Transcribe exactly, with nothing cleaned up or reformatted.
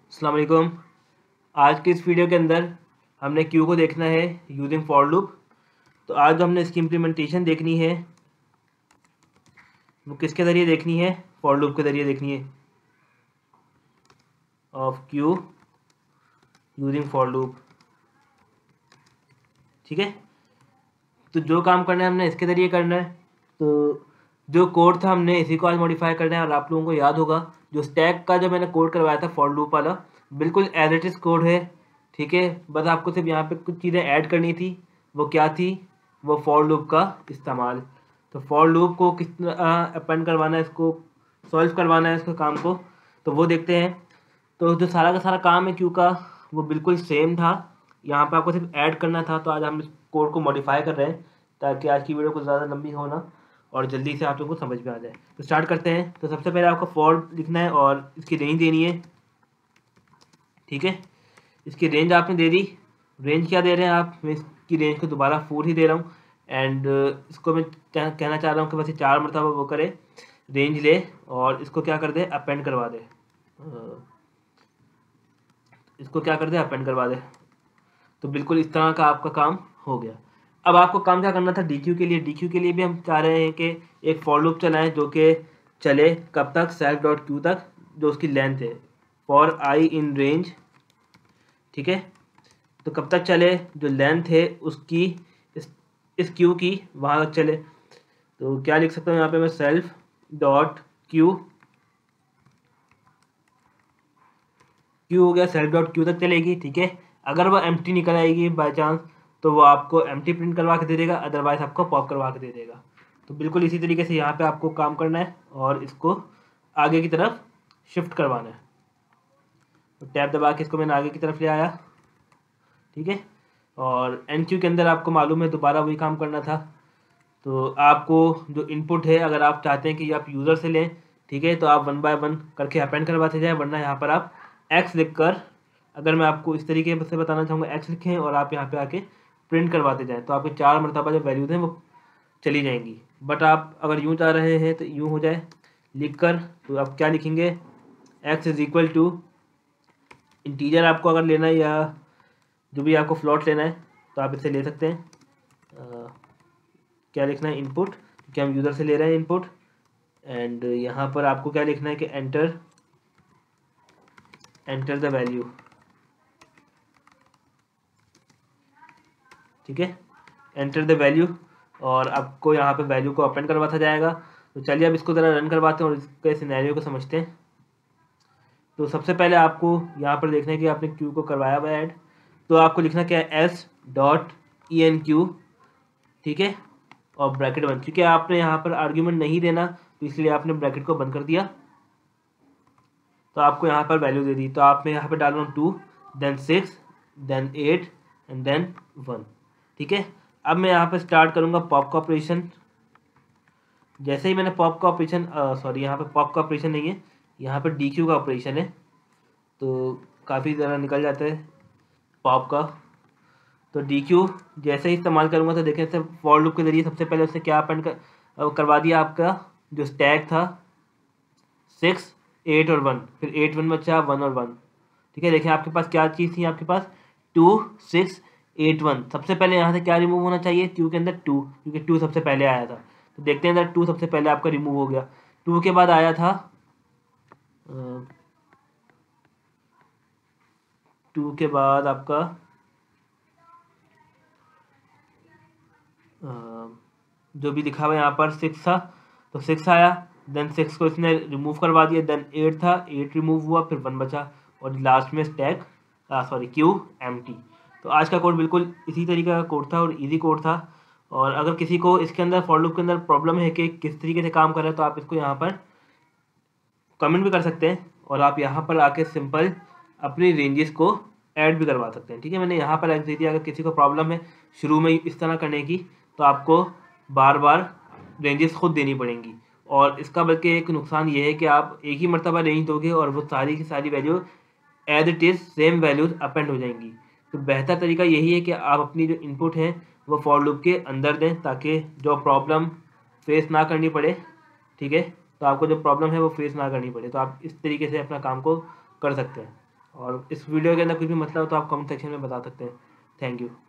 अस्सलाम वालेकुम। आज की इस वीडियो के अंदर हमने क्यू को देखना है यूजिंग फॉर लूप। तो आज जो हमने इसकी इम्प्लीमेंटेशन देखनी है वो किसके ज़रिए देखनी है, फॉर लूप के ज़रिए देखनी है, of queue using for loop. ठीक है, तो जो काम करना है हमने इसके ज़रिए करना है। तो जो कोड था हमने इसी को आज मॉडिफाई करना है। और आप लोगों को याद होगा जो स्टैक का जो मैंने कोड करवाया था फॉर लूप वाला, बिल्कुल एज इट इज़ कोड है। ठीक है, बस आपको सिर्फ यहाँ पे कुछ चीज़ें ऐड करनी थी। वो क्या थी? वो फॉर लूप का इस्तेमाल। तो फॉर लूप को किस तरह अपेंड करवाना है, इसको सॉल्व करवाना है इसको काम को, तो वो देखते हैं। तो जो सारा का सारा काम है क्यू का वो बिल्कुल सेम था, यहाँ पे आपको सिर्फ ऐड करना था। तो आज हम इस कोड को मॉडिफाई कर रहे हैं ताकि आज की वीडियो कुछ ज़्यादा लंबी हो ना और जल्दी से आप लोगों को समझ में आ जाए। तो स्टार्ट करते हैं। तो सबसे पहले आपको फॉर लिखना है और इसकी रेंज देनी है। ठीक है, इसकी रेंज आपने दे दी। रेंज क्या दे रहे हैं आप? मैं इसकी रेंज को दोबारा फोर ही दे रहा हूँ। एंड इसको मैं कहना चाह रहा हूँ कि बस ये चार मरतबा वो करे, रेंज ले और इसको क्या कर दे, अपेंड करवा दे। इसको क्या कर दे, अपेंड करवा दे। तो बिल्कुल इस तरह का आपका काम हो गया। अब आपको काम क्या करना था डी क्यू के लिए? डी क्यू के लिए भी हम चाह रहे हैं कि एक फॉर लूप चलाएं जो कि चले कब तक, सेल्फ डॉट क्यू तक, जो उसकी लेंथ है फॉर आई इन रेंज। ठीक है, तो कब तक चले? जो लेंथ है उसकी इस इस क्यू की वहाँ तक चले। तो क्या लिख सकता हूँ यहाँ पे मैं, सेल्फ डॉट क्यू, क्यू हो गया, सेल्फ डॉट क्यू तक चलेगी। ठीक है, अगर वो एम्प्टी निकल आएगी बाय चांस तो वो आपको एम्प्टी प्रिंट करवा के दे देगा, अदरवाइज आपको पॉप करवा के दे देगा। तो बिल्कुल इसी तरीके से यहाँ पे आपको काम करना है और इसको आगे की तरफ शिफ्ट करवाना है। तो टैब दबा के इसको मैंने आगे की तरफ ले आया। ठीक है, और एन क्यू के अंदर आपको मालूम है दोबारा वही काम करना था। तो आपको जो इनपुट है, अगर आप चाहते हैं कि आप यूज़र से लें, ठीक है, तो आप वन बाय वन करके अपेंड करवाते जाए, वरना यहाँ पर आप एक्स लिख कर, अगर मैं आपको इस तरीके से बताना चाहूँगा, एक्स लिखें और आप यहाँ पे आके प्रिंट करवाते जाएं, तो आपके चार मरतबा जो वैल्यूज़ हैं वो चली जाएंगी। बट आप अगर यूँ चाह रहे हैं तो यूँ हो जाए लिख कर। तो आप क्या लिखेंगे, x is equal to integer आपको अगर लेना है या जो भी आपको फ्लॉट लेना है तो आप इसे ले सकते हैं। आ, क्या लिखना है, इनपुट, क्योंकि हम यूज़र से ले रहे हैं इनपुट। एंड यहाँ पर आपको क्या लिखना है कि एंटर एंटर द वैल्यू। ठीक है, एंटर द वैल्यू, और आपको यहाँ पे वैल्यू को अपेंड करवाता जाएगा। तो चलिए अब इसको ज़रा रन करवाते हैं और इसके सिनेरियो को समझते हैं। तो सबसे पहले आपको यहाँ पर देखना है कि आपने क्यू को करवाया हुआ ऐड। तो आपको लिखना क्या है, S dot E N Q. ठीक है, और ब्रैकेट बंद, क्योंकि आपने यहाँ पर आर्ग्यूमेंट नहीं देना तो इसलिए आपने ब्रैकेट को बंद कर दिया। तो आपको यहाँ पर वैल्यू दे दी, तो आपने यहाँ पर डालना two, then six, then eight and then one. ठीक है, अब मैं यहाँ पर स्टार्ट करूँगा पॉप का ऑपरेशन। जैसे ही मैंने पॉप का ऑपरेशन, सॉरी यहाँ पे पॉप का ऑपरेशन नहीं है, यहाँ पर डी क्यू का ऑपरेशन है, तो काफ़ी ज़रा निकल जाता है पॉप का। तो डी क्यू जैसे ही इस्तेमाल करूँगा तो देखें से फॉर लूप के ज़रिए सबसे पहले उससे क्या अपेंड कर, करवा दिया, आपका जो स्टैक था सिक्स, एट और वन, फिर एट वन बचा, वन और वन। ठीक है, देखें आपके पास क्या चीज़ थी, आपके पास टू, सिक्स, एट, वन। सबसे पहले यहाँ से क्या रिमूव होना चाहिए, क्यू के अंदर टू, क्योंकि टू सबसे पहले आया था। तो देखते हैं इधर टू सबसे पहले आपका रिमूव हो गया। टू के बाद आया था टू के बाद आपका जो भी लिखा हुआ है यहाँ पर सिक्स था, तो सिक्स आया, देन सिक्स को इसने रिमूव करवा दिया, देन एट था, एट रिमूव हुआ, फिर वन बचा, और लास्ट में स्टैक सॉरी क्यू एम्प्टी। तो आज का कोड बिल्कुल इसी तरीके का कोड था और इजी कोड था। और अगर किसी को इसके अंदर फॉर लूप के अंदर प्रॉब्लम है कि किस तरीके से काम कर रहा है तो आप इसको यहाँ पर कमेंट भी कर सकते हैं और आप यहाँ पर आके सिंपल अपनी रेंजेस को ऐड भी करवा सकते हैं। ठीक है, मैंने यहाँ पर ऐड दे दिया। अगर किसी को प्रॉब्लम है शुरू में इस तरह करने की तो आपको बार बार रेंजेस खुद देनी पड़ेंगी, और इसका बल्कि एक नुकसान ये है कि आप एक ही मरतबा रेंज दोगे और वो सारी की सारी value as it is same values append हो जाएंगी। तो बेहतर तरीका यही है कि आप अपनी जो इनपुट है वो फॉर लूप के अंदर दें ताकि जो प्रॉब्लम फेस ना करनी पड़े। ठीक है, तो आपको जो प्रॉब्लम है वो फेस ना करनी पड़े। तो आप इस तरीके से अपना काम को कर सकते हैं। और इस वीडियो के अंदर कुछ भी मसला हो तो आप कमेंट सेक्शन में बता सकते हैं। Thank you.